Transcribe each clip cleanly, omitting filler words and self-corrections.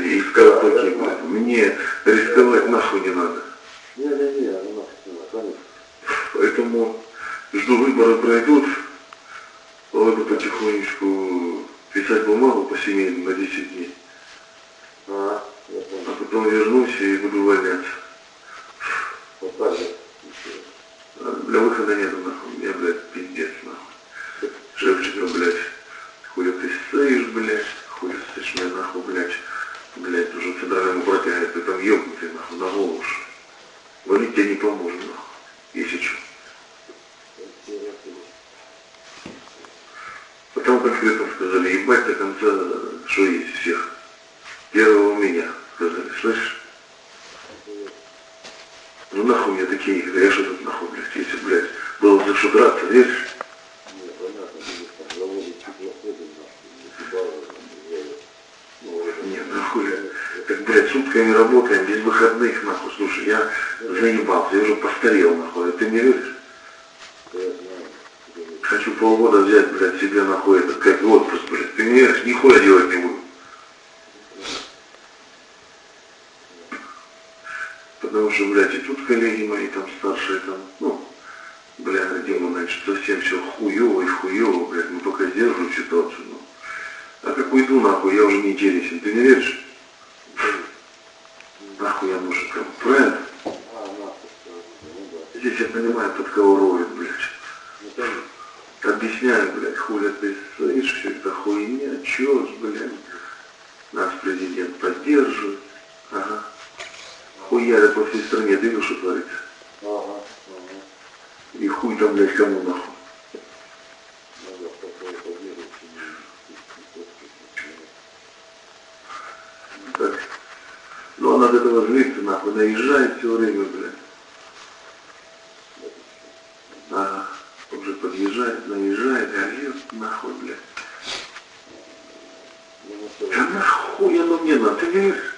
и сказал таким, мне рисковать нахуй не надо. Не, ну нахуй не надо, конечно. Поэтому жду, выборы пройдут, пойду потихонечку писать бумагу по семейным на 10 дней. Я понял. А потом вернусь и буду увольняться. Вот так же. Для выхода нету, нахуй. Я, блядь, пиздец, нахуй. Шефчика, блядь, хуя ты стоишь, блядь, хуя стоишь меня, нахуй, блядь, уже федеральному протягивает, ты там ёбнутый, нахуй, на голову, что. Валить тебе не поможет, нахуй, если что. Потом конкретно сказали, ебать до конца, что есть всех. Первого у меня, сказали, слышишь? Ну нахуй мне такие игры, я что тут нахуй, блядь, если, блядь, было за что драться, веришь? Не, понятно, там заводит теплоходы, нахуй, Не, нахуй, так, блядь, сутками работаем, без выходных, нахуй, слушай, я заебался, я уже постарел, нахуй, ты не веришь? Хочу полгода взять, блядь, себе, нахуй, этот, как отпуск, блядь, ты не веришь, нихуя делать не буду. Потому что, блядь, и тут коллеги мои там старшие, там, ну, бля, Дима, значит, совсем все хуёво, блядь, мы пока сдерживаем ситуацию, ну. А как уйду, нахуй, я уже не интересен, ты не веришь? Нахуй я нужен, кому, правильно? Здесь я понимаю, под кого роют, блядь. Объясняю, блядь, хуля ты стоишь, все это хуйня, чё ж, блядь. Нас президент поддерживает, ага. Хуярят по всей стране, ты видишь, что творится? И хуй там, блядь, кому нахуй? Так. Ну, он от этого злится, нахуй, наезжает все время, блядь. Ага. Уже подъезжает, наезжает, орёт, нахуй, блядь. Да нахуй оно мне надо, ты не веришь?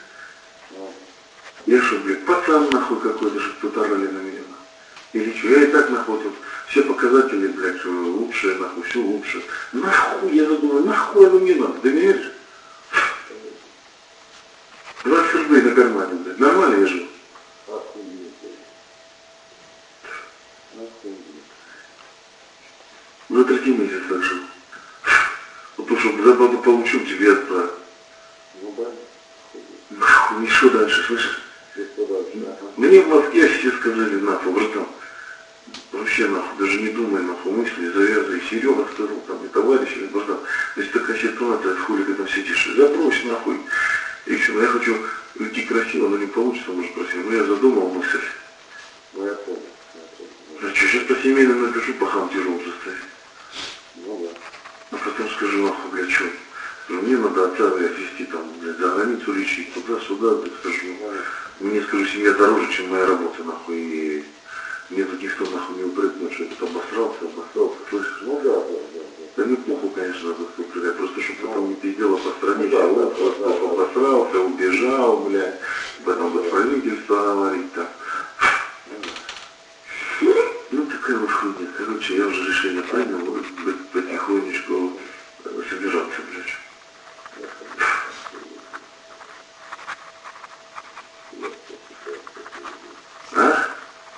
Я что, блядь, пацан нахуй какой-то, что кто-то орали на меня, нахуй. Или что, я и так нахуй, вот, все показатели, блядь, что лучше, нахуй, все лучше. Нахуй, я задумал, нахуй оно мне надо, ты не веришь? 20 рублей на кармане, блядь, нормально я живу? Уже 3 месяца так жил. Вот то, что зарплату получил, тебе отправил. Ну да. Нахуй, и что дальше, слышишь? Мне в Москве все сказали, нахуй, братан, вообще, нахуй, даже не думай, нахуй, мысли завязывай. Серега сказал, там, и товарищ, или братан, если такая ситуация, хули ты там сидишь, забрось, нахуй. И все, но я хочу уйти красиво, но не получится, может, красиво. Но я задумал мысль. Ну, я понял. А что, сейчас по семейным напишу, по хам тяжелом состоянии. Ну да. А потом скажу, нахуй, блядь, что? Мне надо отца, блядь, везти там, блядь, за границу лечить, туда-сюда, блядь, скажу. Мне, скажу, семья дороже, чем моя работа, нахуй, и мне тут никто, нахуй, не упрекнет, что я тут обосрался, слышишь? Ну да. Да не плохо, конечно, надо упрекать, просто чтобы потом не пиздела по стране, чего, просто обосрался, убежал, блядь, потом до правительства говорить, там. Ну, такая вот хуйня, короче, я уже решение принял, буду потихонечку собираться, блядь. А?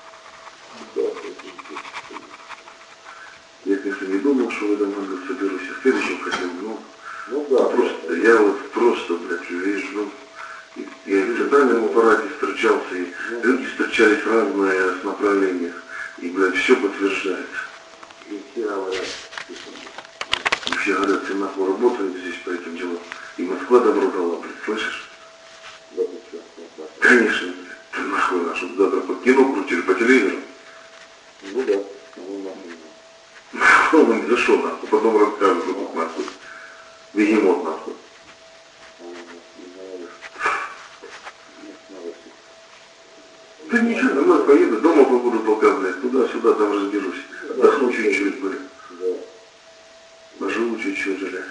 Я, конечно, не думал, что в этом году соберусь, а в следующем хотел, ну, да. Просто, я вот просто, блядь, видишь, ну, я в центральном аппарате встречался, и люди встречались разные с направлениях, и, блядь, все подтверждается. И все говорят. И все говорят, ты нахуй работаешь здесь по этим делам. И Москва добро дала, блядь, слышишь? Да ты что? Конечно, блядь, ты нахуй наш, чтобы завтра по кино крутили, по телевизору. Ну да. Ну нахуй. Ну, не за что, нахуй, потом расскажут, что тут нахуй. Бегемот, нахуй. Да ничего, нормально поеду, дома побуду пока, блядь, туда-сюда, там разберусь. Отдохну чуть-чуть, блядь. Поживу чуть-чуть, блядь.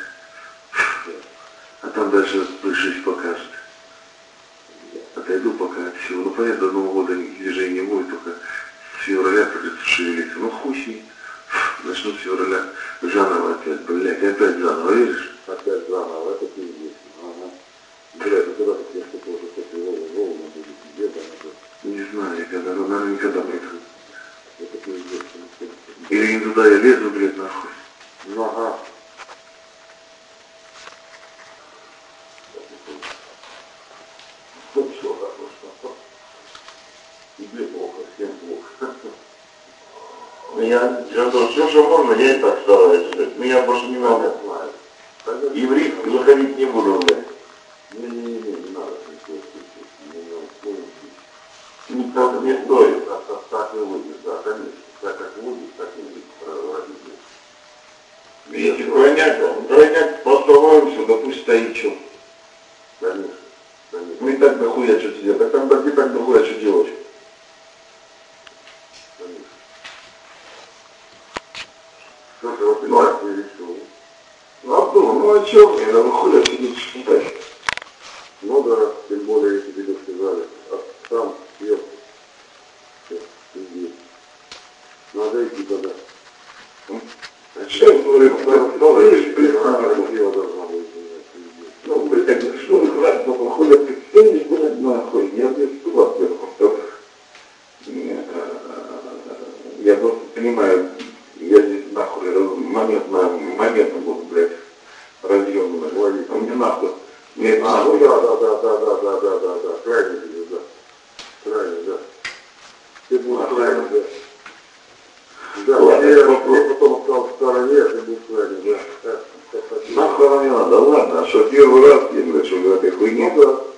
А там дальше жизнь покажет. Отойду пока от всего. Ну, понятно, до Нового года движения не будет, только с февраля придется шевелиться. Ну, хуй с ней. Начну с февраля заново опять, блядь, опять заново, веришь? Опять заново, это пиздец. Ага. Блядь, ну когда ты никогда, блядь. Это пиздец. Или не туда я лезу, блядь, нахуй. Ну ага. Ну все, так просто. Тебе плохо, всем плохо. Я все, что можно, я и так стараюсь. Меня больше не надо. Еврей заходить не буду, блядь. Не надо. Никак не стоит. Так и выйдет, да, конечно. Так как выйдет, так и выйдет. Видите, крайняк поставаемся, да пусть стоит что. Конечно. Мы и так дохуя что делать. Так там и так дохуя что делать. Что ты вот так не решил? Ну а что мне, надо хуя сидеть читать. Ну да, тем более, если тебе сказали. А там съел. Иди. Надо идти тогда. А что я говорю, Дело должно быть. ну, блядь, что вы хватит, но хуя ты стоишь, блядь, нахуй. Я без туда сверху. Я просто понимаю, я здесь нахуй моментно буду, блядь, разъемный. Ловить. А мне нахуй. Мне это Ну нахуй. да. Крайне тебе, да. Крайне, да. Ты будешь крайне, да. Да, Ладно, я вопрос. потом стал в стороне, а ты будешь крайне, да. Нахуй она не надо, ладно, а что первый раз, я, блядь, что в этой хуйне, Ну да.